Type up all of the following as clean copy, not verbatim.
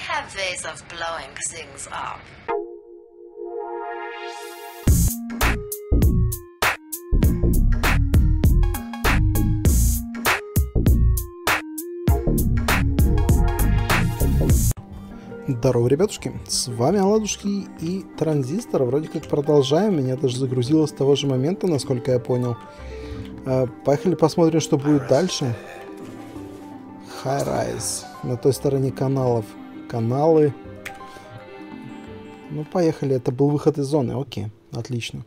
have ways of blowing things up. Здорово, ребятушки, с вами Оладушки и Транзистор. Вроде как продолжаем, меня даже загрузило с того же момента, насколько я понял. Поехали посмотрим, что будет дальше. High Rise, на той стороне каналов. Каналы. Ну, поехали, это был выход из зоны, окей, отлично.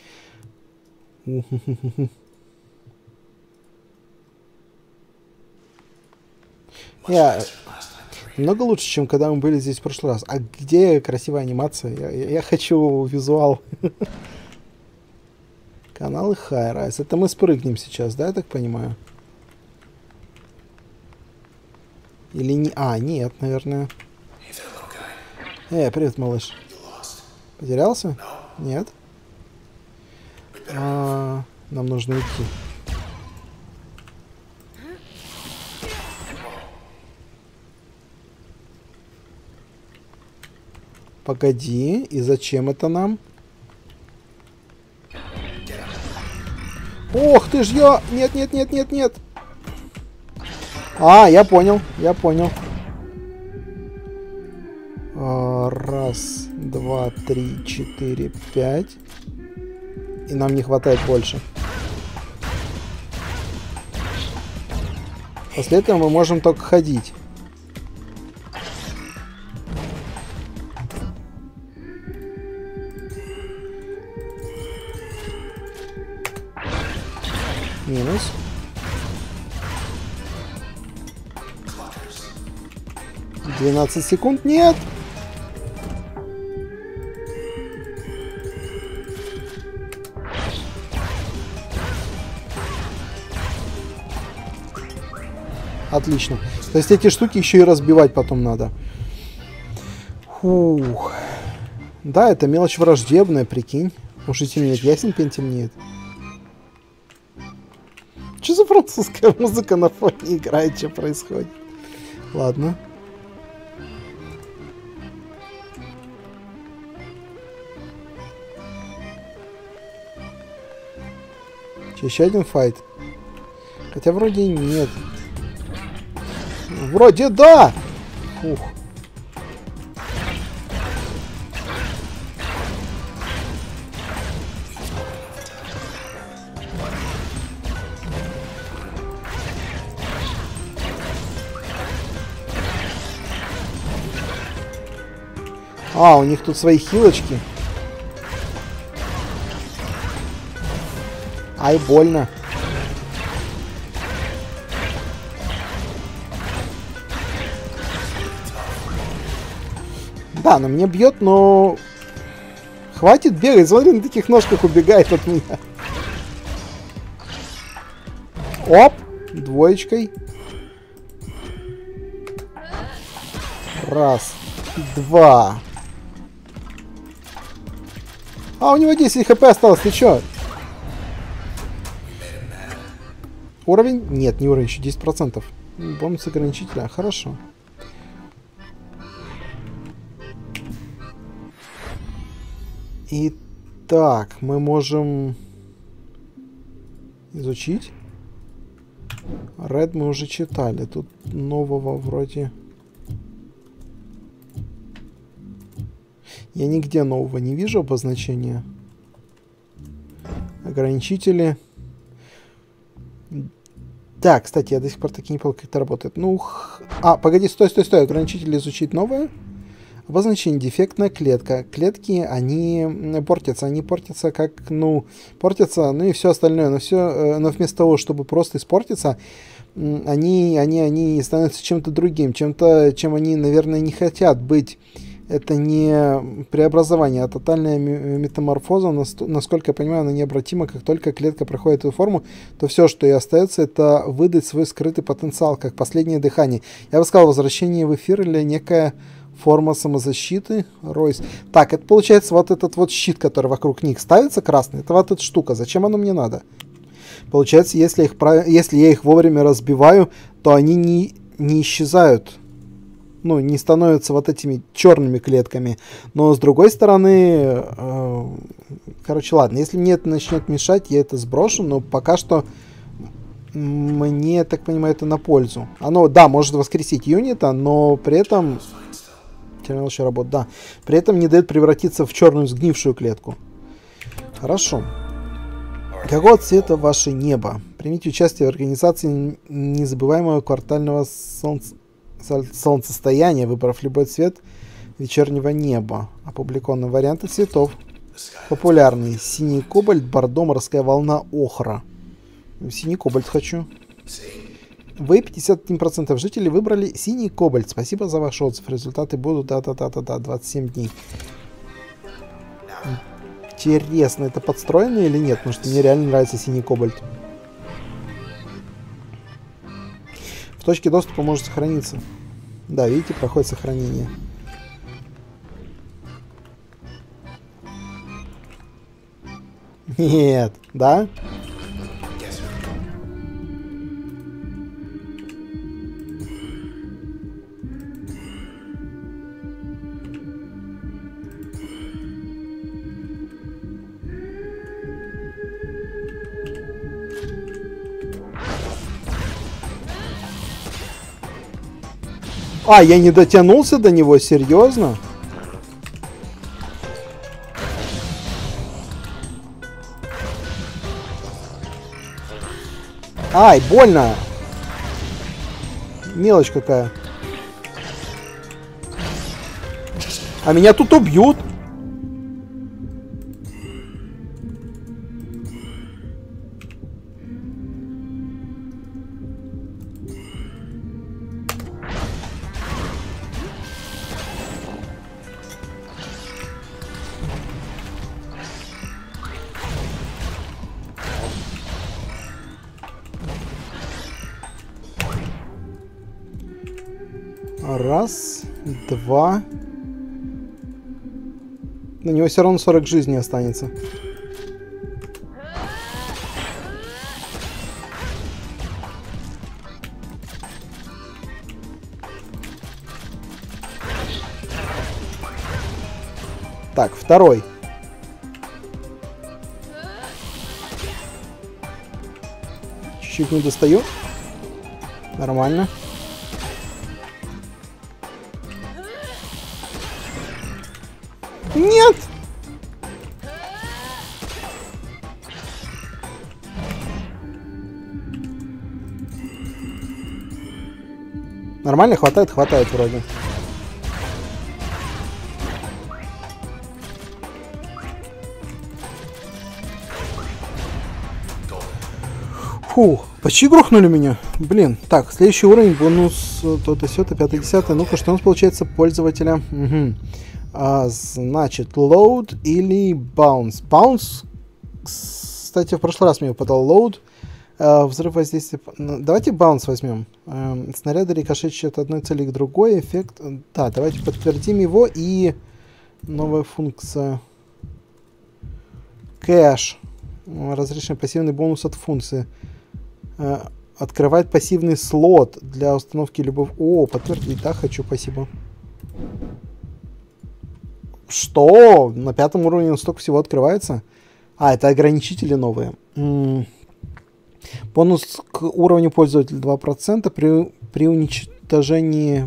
Много лучше, чем когда мы были здесь в прошлый раз. А где красивая анимация? Я хочу визуал. Каналы High Rise. Это мы спрыгнем сейчас, да, я так понимаю? Или не... А, нет, наверное. Привет, малыш. Потерялся? Нет. Нам нужно идти. Погоди, и зачем это нам? Ох ты ж я! Нет, нет, нет, нет, нет! А, я понял, я понял. Раз, два, три, четыре, пять. И нам не хватает больше. После этого мы можем только ходить. Минус. $12 секунд. Нет! Отлично. То есть эти штуки еще и разбивать потом надо. Фух. Да, это мелочь враждебная, прикинь. Уже темнеет. Ясен пень темнеет. Что за французская музыка на фоне играет? Что происходит? Ладно. Еще один файт. Хотя вроде нет. Вроде да! Фух. А, у них тут свои хилочки. Ай, больно. Да, она мне бьет, но... Хватит бегать, смотри, на таких ножках убегает от меня. Оп, двоечкой. Раз, два. А, у него 10 хп осталось, ты чё? Уровень? Нет, не уровень, еще 10%. Бонус ограничителя, хорошо. Итак, мы можем изучить. Red мы уже читали. Тут нового вроде... Я нигде нового не вижу обозначения. Ограничители. Да, кстати, я до сих пор таки не понял, как это работает. Ну, погоди, стой. Ограничители изучить новое. Обозначение: дефектная клетка. Клетки, они портятся как, портятся, ну и все остальное. Но вместо того, чтобы просто испортиться, они становятся чем-то другим, чем они, наверное, не хотят быть. Это не преобразование, а тотальная метаморфоза. Насколько я понимаю, она необратима. Как только клетка проходит эту форму, то все, что ей остается, это выдать свой скрытый потенциал, как последнее дыхание. Я бы сказал, возвращение в эфир или некая форма самозащиты. Ройс. Так, это получается вот этот вот щит, который вокруг них ставится, красный. Это вот эта штука. Зачем оно мне надо? Получается, если я их вовремя разбиваю, то они не исчезают. ну, не становятся вот этими черными клетками. Но с другой стороны, короче, ладно, если мне это начнет мешать, я это сброшу, но пока что мне, я так понимаю, это на пользу. Оно, да, может воскресить юнита, но при этом... Терминал еще работает, да. При этом не дает превратиться в черную сгнившую клетку. Хорошо. Какого цвета ваше небо? Примите участие в организации незабываемого квартального солнцестояния, выбрав любой цвет вечернего неба. Опубликованы варианты цветов. Популярные: синий кобальт, бордо, морская волна, охра. Синий кобальт хочу. Вы, 51% жителей, выбрали синий кобальт. Спасибо за ваш отзыв. Результаты будут 27 дней. Интересно, это подстроено или нет? Потому что мне реально нравится синий кобальт. В точке доступа может сохраниться. Да, видите, проходит сохранение. Нет, да? А, я не дотянулся до него, серьезно? Ай, больно! Мелочь какая. А меня тут убьют. Раз, два. На него все равно 40 жизней останется. Так, второй. Чуть-чуть не достаю. Нормально. Нет! Нормально, хватает вроде. Фух, почти грохнули меня. Блин. Так, следующий уровень, бонус, то-то, сё-то, 5-10. Ну-ка, что у нас получается пользователя? Угу. Значит, load или bounce. Bounce, кстати, в прошлый раз мне выпадал load. Взрыв воздействия. Давайте bounce возьмем. Снаряды рикошечат от одной цели к другой. Эффект. Да, давайте подтвердим его. И новая функция. Кэш. Разрешенный пассивный бонус от функции. Открывает пассивный слот для установки любого... О, подтвердить, да, хочу, спасибо. Что? На 5-м уровне столько всего открывается? А, это ограничители новые. Бонус к уровню пользователя 2% при уничтожении...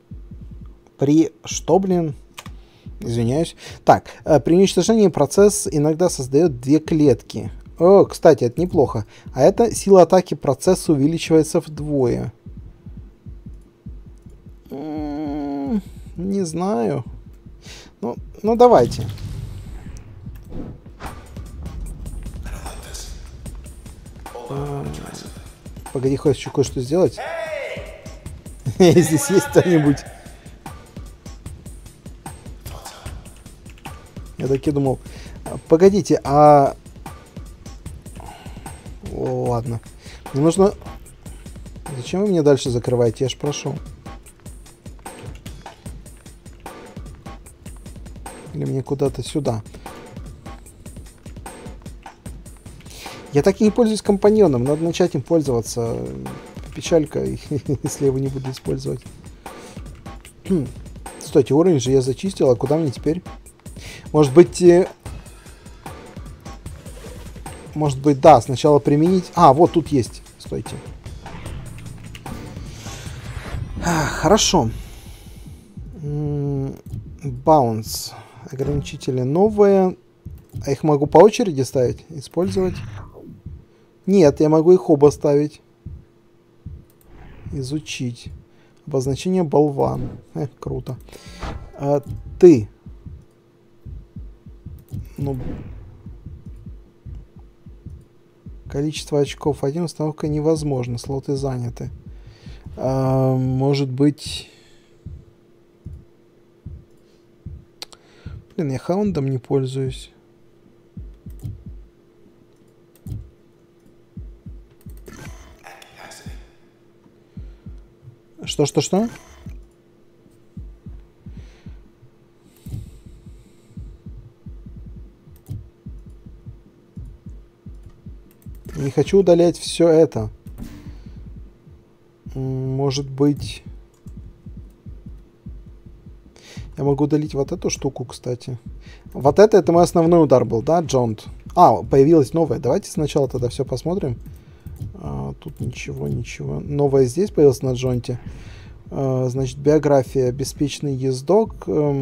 Что, блин? Извиняюсь. Так, при уничтожении процесс иногда создает 2 клетки. О, кстати, это неплохо. А это сила атаки процесса увеличивается вдвое. Не знаю. Ну давайте. Погоди, хочу кое-что сделать. Здесь есть кто-нибудь? Я так и думал. Погодите, а... О, ладно. Мне нужно... Зачем вы мне дальше закрываете? Я ж прошу. Или мне куда-то сюда. Я так и не пользуюсь компаньоном. Надо начать им пользоваться. Печалька, если я его не буду использовать. Стойте, уровень же я зачистил, а куда мне теперь? Может быть, да, сначала применить... А, вот тут есть. Стойте. Хорошо. Баунс. Ограничители новые. А их могу по очереди ставить? Использовать? Нет, я могу их оба ставить. Изучить. Обозначение болван. Круто. А ты. Ну... Количество очков 1, установка невозможна, слоты заняты. Может быть... Блин, я хаундом не пользуюсь. Что? Не хочу удалять все это. Может быть... Я могу удалить вот эту штуку, кстати. Вот это мой основной удар был, да, Джонт? А, появилась новая. Давайте сначала тогда все посмотрим. Тут ничего. Новое здесь появилось на Джонте. Значит, биография. Беспечный ездок.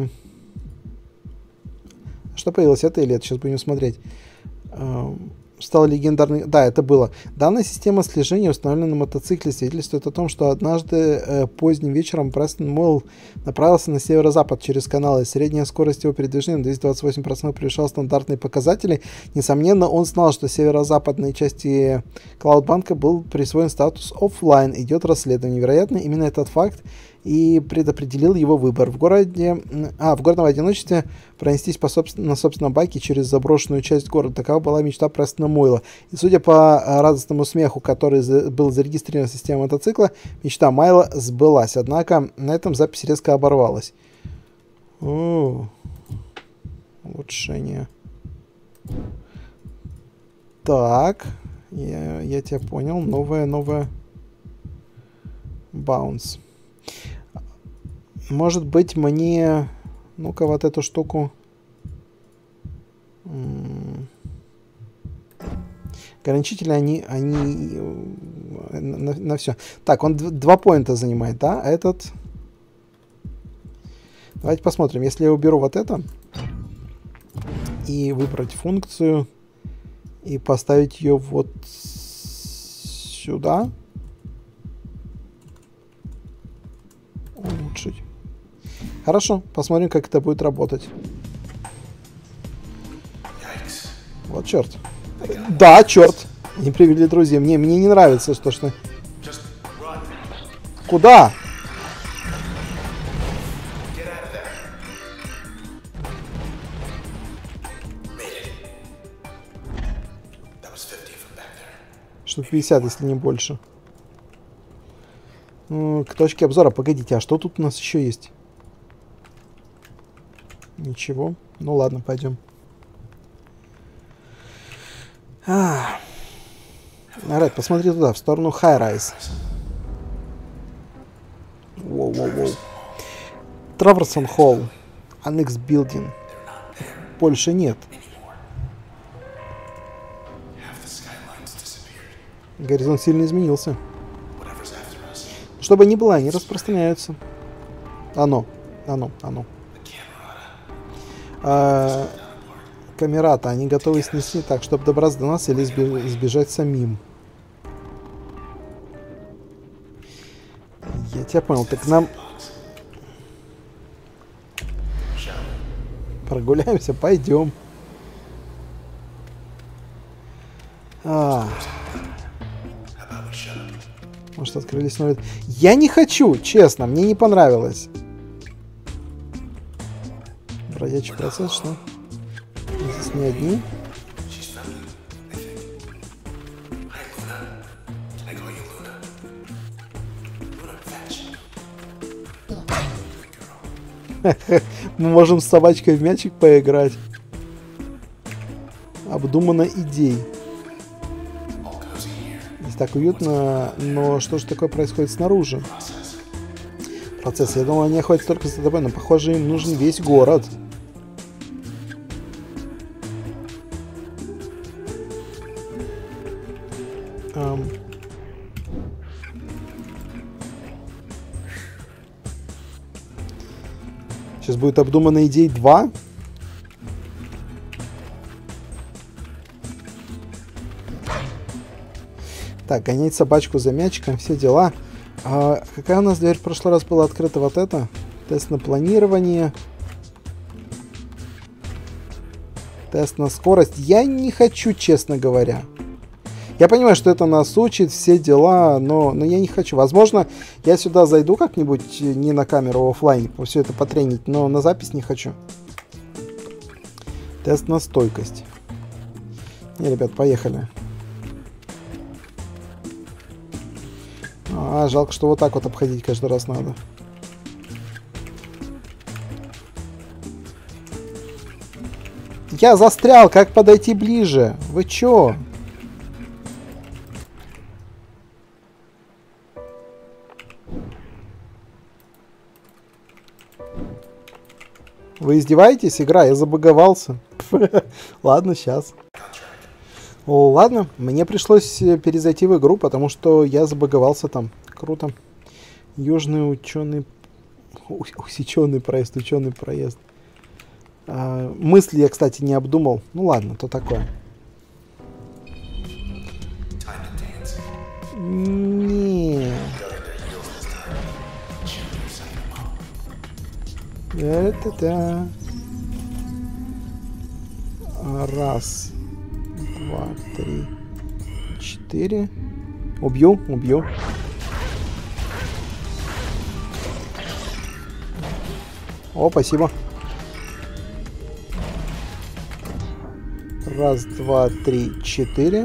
Что появилось? Это или это? Сейчас будем смотреть. Стал легендарный... Да, это было. Данная система слежения, установленная на мотоцикле, свидетельствует о том, что однажды поздним вечером Престон Мойл направился на северо-запад через каналы. Средняя скорость его передвижения на 228% превышала стандартные показатели. Несомненно, он знал, что северо-западной части Клаудбанка был присвоен статус оффлайн. Идет расследование. Вероятно, именно этот факт и предопределил его выбор. В городном одиночестве пронестись на собственном байке через заброшенную часть города. Такова была мечта Престона Мойла. И судя по радостному смеху, который был зарегистрирован в системе мотоцикла, мечта Майла сбылась. Однако на этом запись резко оборвалась. Улучшение. Так. Я тебя понял. Новая. Баунс. Может быть, мне... Ну-ка, вот эту штуку... Ограничители, они на все. Так, он 2 поинта занимает, да? Этот... Давайте посмотрим. Если я уберу вот это и выбрать функцию и поставить ее вот сюда... Улучшить. Хорошо, посмотрим, как это будет работать. Вот черт. Да, черт. Не привели друзья. Мне не нравится, что... Куда? Штук 50, если не больше. К точке обзора. Погодите, а что тут у нас еще есть? Ничего. Ну ладно, пойдем. Райт, посмотри туда, в сторону High-Rise. Воу. Траверсон Холл. Annex Building. Больше нет. Горизонт сильно изменился. Чтобы ни было, они распространяются. Оно. Камерата, они готовы снести так, чтобы добраться до нас или сбежать самим. Я тебя понял, так нам... Прогуляемся, пойдем. Может, открылись новые... Я не хочу, честно, мне не понравилось. Бродячий процесс, что? Здесь не одни. Мы можем с собачкой в мячик поиграть. Обдуманно идей. Здесь так уютно, но что же такое происходит снаружи? процесс. Я думал, они охотятся только за тобой, но, похоже, им нужен весь город. Сейчас будет обдуманная идея 2. Так, гонять собачку за мячиком, все дела. А какая у нас дверь в прошлый раз была открыта? Вот это. Тест на планирование. Тест на скорость. Я не хочу, честно говоря. Я понимаю, что это нас учит, все дела, но я не хочу. Возможно, я сюда зайду как-нибудь не на камеру, а оффлайн, все это потренить, но на запись не хочу. Тест на стойкость. Не, ребят, поехали. Жалко, что вот так вот обходить каждый раз надо. Я застрял, как подойти ближе? Вы чё? Вы издеваетесь, игра? Я забаговался. Ладно, сейчас. О, ладно, мне пришлось перезайти в игру, потому что я забаговался там. Круто. Южный ученый... Усеченный проезд, ученый проезд. Мысли я, кстати, не обдумал. Ну ладно, то такое. Не. Это-да. Раз, два, три, 4. Убью, убью. О, спасибо. Раз, два, три, 4.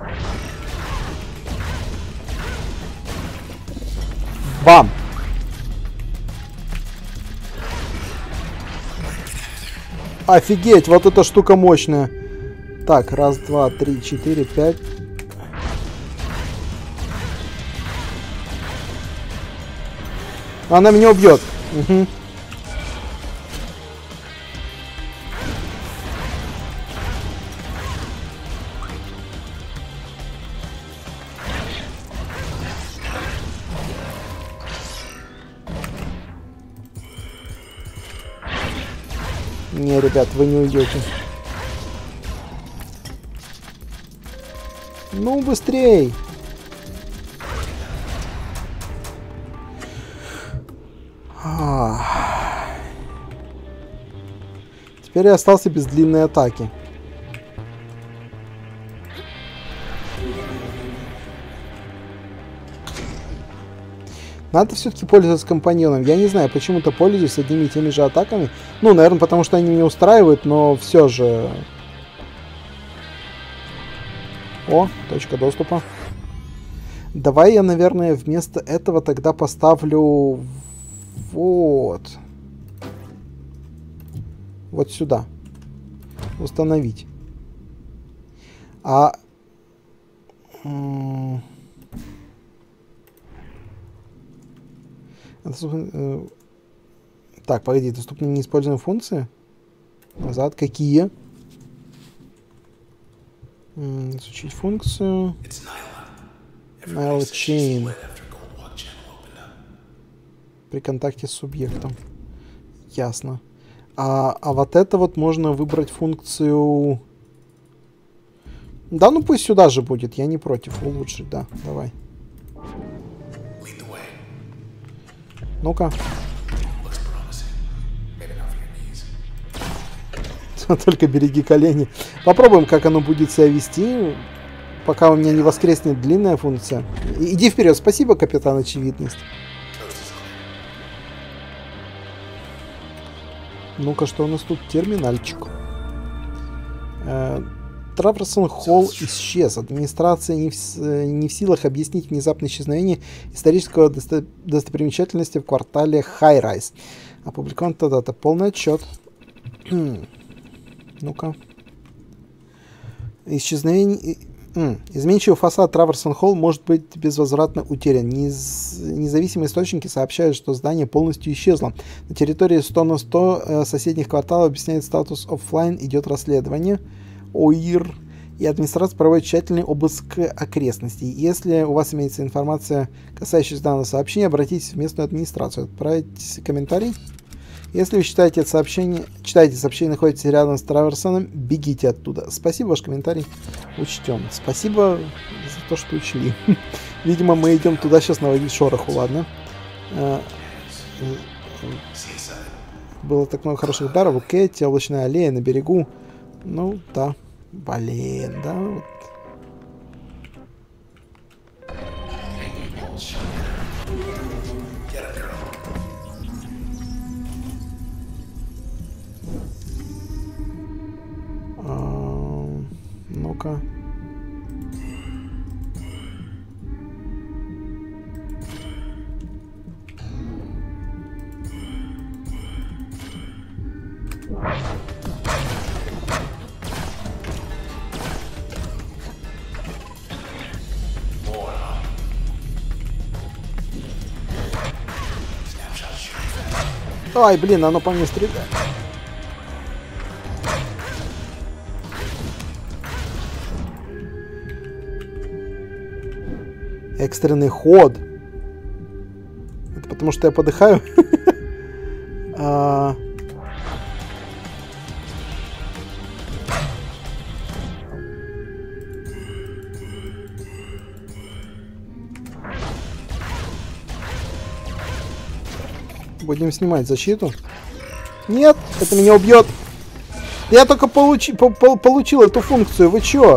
Бам! Офигеть, вот эта штука мощная. Так, раз, два, три, 4, 5. Она меня убьет. Угу. Не, ребят, вы не уйдете. Ну, быстрей! Теперь я остался без длинной атаки. Надо все-таки пользоваться компаньоном. Я не знаю, почему-то пользуюсь одними и теми же атаками. Ну, наверное, потому что они меня устраивают, но все же... О, точка доступа. Давай я, наверное, вместо этого тогда поставлю... Вот. Вот сюда. Установить. Так, погоди, доступны неиспользуемые функции? Назад, какие? Изучить функцию. Nyla Chain. При контакте с субъектом. Ясно. А вот это вот можно выбрать функцию... Да, ну пусть сюда же будет, я не против. Улучшить, да, давай. Ну-ка. Только береги колени. Попробуем, как оно будет себя вести, пока у меня не воскреснет длинная функция. Иди вперед. Спасибо, капитан Очевидность. Ну-ка, что у нас тут? Терминальчик. Траверсон Холл исчез. Администрация не в силах объяснить внезапное исчезновение исторического достопримечательности в квартале Хай-Райз. Опубликован тогда-то. Полный отчет. Ну-ка. Исчезновение... Изменчивый фасад Траверсон Холл может быть безвозвратно утерян. Независимые источники сообщают, что здание полностью исчезло. На территории 100 на 100 соседних кварталов объясняет статус оффлайн, идет расследование. ОИР. И администрация проводит тщательный обыск окрестностей. Если у вас имеется информация, касающаяся данного сообщения, обратитесь в местную администрацию. Отправить комментарий. Если вы читаете сообщение, находитесь рядом с Траверсоном, бегите оттуда. Спасибо, ваш комментарий учтем. Спасибо за то, что учли. Видимо, мы идем туда сейчас наводить шороху, ладно. Было так много хороших баров, Кэти, облачная аллея на берегу. Ну, да. Блин, да, вот. Ну-ка. Ай, блин, оно по мне стреляет. Экстренный ход. Это потому что я подыхаю. Будем снимать защиту. Нет, это меня убьет. Я только получил эту функцию. Вы чё?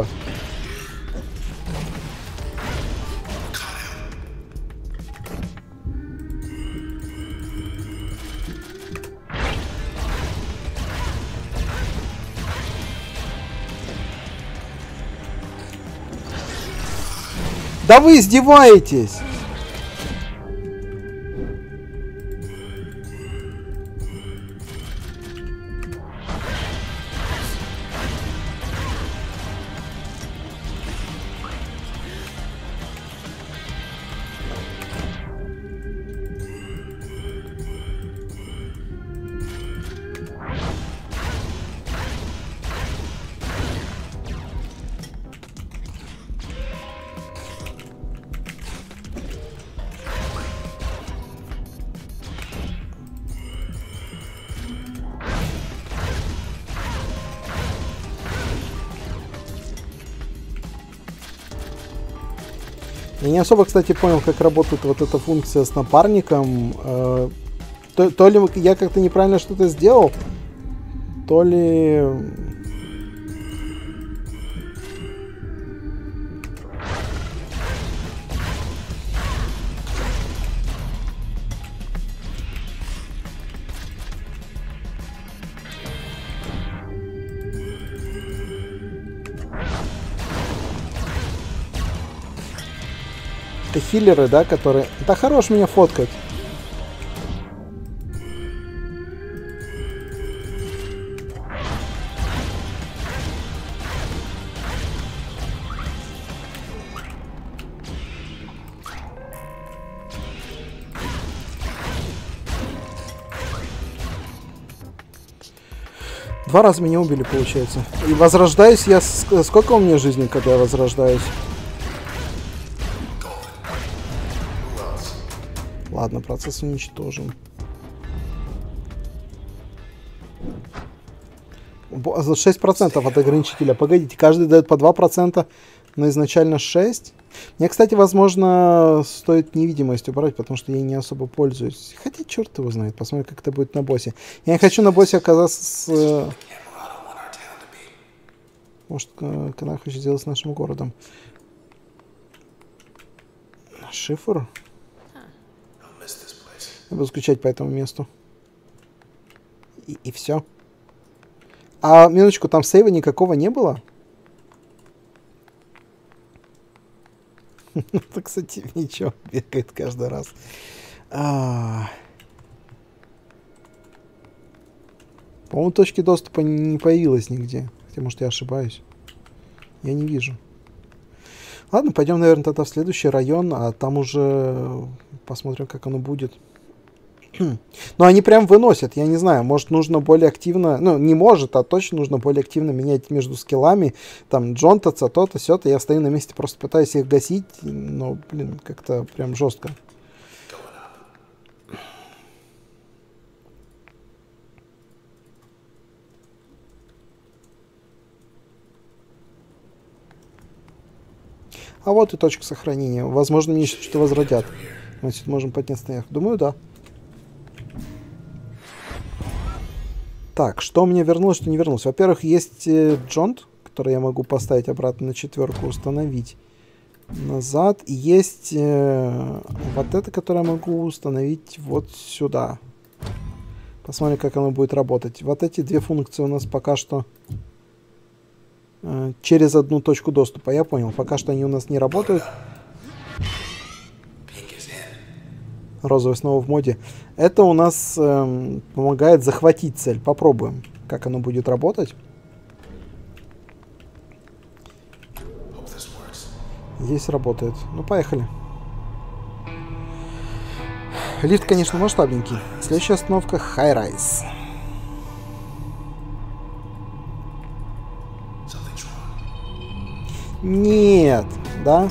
Да вы издеваетесь! Я не особо, кстати, понял, как работает вот эта функция с напарником. То ли я как-то неправильно что-то сделал, то ли... Это хиллеры, да, которые... Да хорош меня фоткать. Два раза меня убили, получается. И возрождаюсь я... Сколько у меня жизни, когда я возрождаюсь? Ладно, процесс уничтожен. 6% от ограничителя. Погодите, каждый дает по 2%, но изначально 6%. Мне, кстати, возможно, стоит невидимость убрать, потому что я не особо пользуюсь. Хотя, черт его знает, посмотрим, как это будет на боссе. Я не хочу на боссе оказаться с... Может, когда хочу сделать с нашим городом. Шифр? Я буду скучать по этому месту. И все. А, минуточку, там сейва никакого не было? Это, кстати, ничего, бегает каждый раз. По-моему, точки доступа не появилось нигде. Хотя, может, я ошибаюсь. Я не вижу. Ладно, пойдем, наверное, тогда в следующий район, а там уже посмотрим, как оно будет. Но они прям выносят, я не знаю, может нужно более активно, ну не может, а точно нужно более активно менять между скиллами, там джонтаться, то-то, сё-то, я стою на месте, просто пытаюсь их гасить, но, блин, как-то прям жестко. А вот и точка сохранения, возможно, мне что-то возродят. Значит, можем подняться наверх, думаю, да. Так, что мне вернулось, что не вернулось? Во-первых, есть джонт, который я могу поставить обратно на 4, установить назад. И есть вот это, которое я могу установить вот сюда. Посмотрим, как оно будет работать. Вот эти две функции у нас пока что через одну точку доступа. Я понял, пока что они у нас не работают. Розовый снова в моде. Это у нас помогает захватить цель. Попробуем, как оно будет работать. Здесь работает. Ну, поехали. Лифт, конечно, масштабненький. Следующая остановка — High Rise. Нет, да?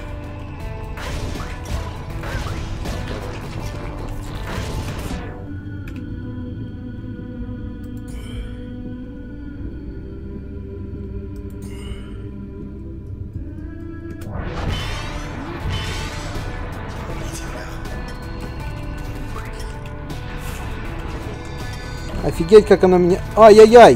Офигеть, как оно меня... Ай-яй-яй!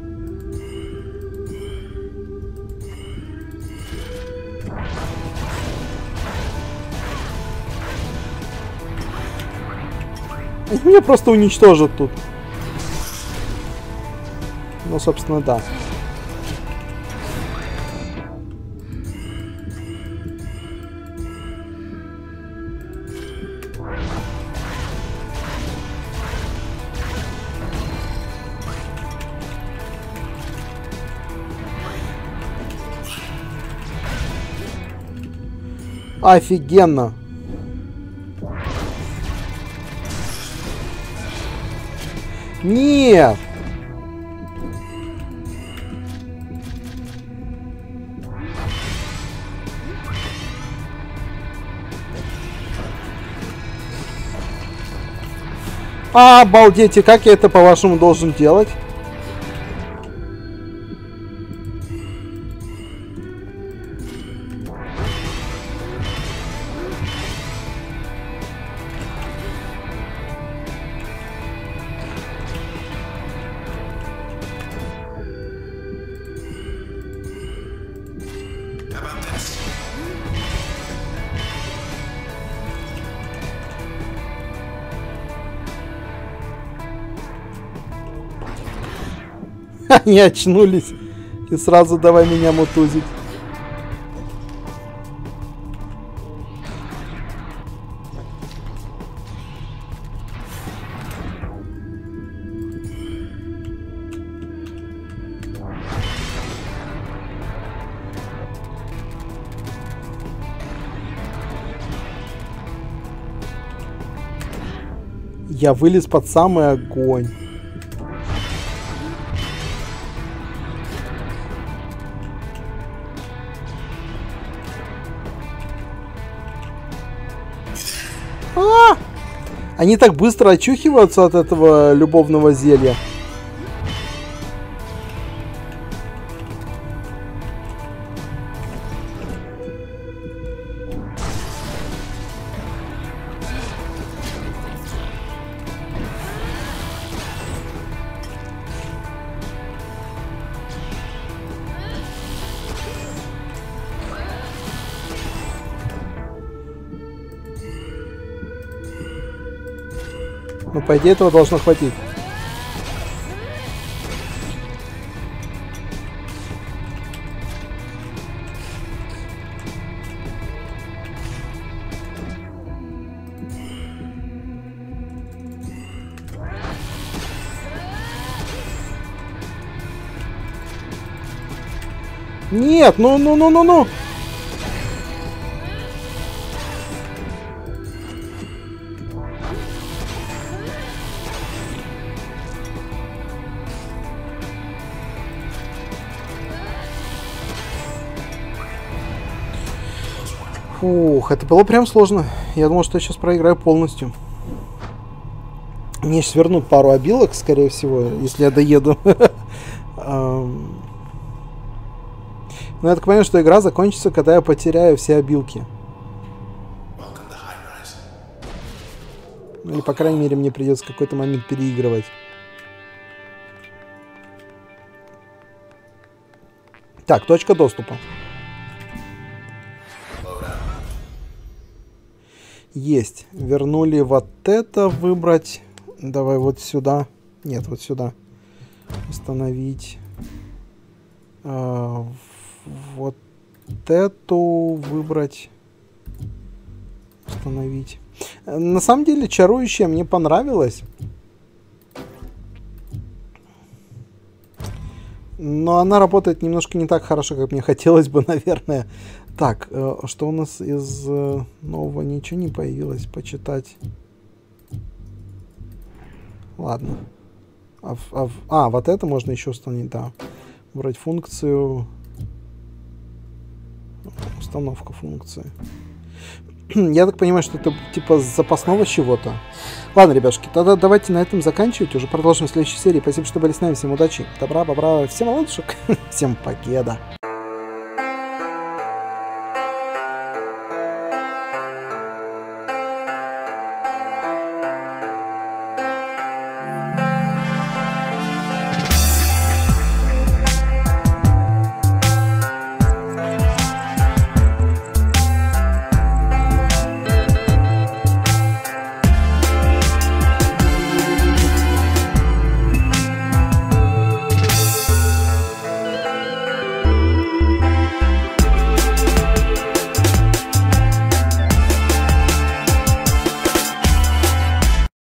Меня просто уничтожат тут. Ну, собственно, да. Офигенно. Нет. Обалдеть, и как я это, по-вашему, должен делать? Они очнулись и сразу давай меня мутузить. Я вылез под самый огонь. Они так быстро очухиваются от этого любовного зелья. Ну, по идее, этого должно хватить. Нет, ну. Ух, это было прям сложно. Я думал, что я сейчас проиграю полностью. Мне сейчас вернут пару обилок, скорее всего, если я доеду. Но я так понимаю, что игра закончится, когда я потеряю все обилки. Или, по крайней мере, мне придется в какой-то момент переигрывать. Так, точка доступа. Есть. Вернули вот это выбрать. Давай вот сюда. Нет, вот сюда. Установить. Вот эту выбрать. Установить. На самом деле, чарующая мне понравилась. Но она работает немножко не так хорошо, как мне хотелось бы, наверное. Так, что у нас из нового? Ничего не появилось. Почитать. Ладно. Вот это можно еще установить, да. Выбрать функцию. Установка функции. Я так понимаю, что это типа запасного чего-то. Ладно, ребятушки, тогда давайте на этом заканчивать. Уже продолжим в следующей серии. Спасибо, что были с нами. Всем удачи, добра, бобра, всем ладушек. Всем покеда.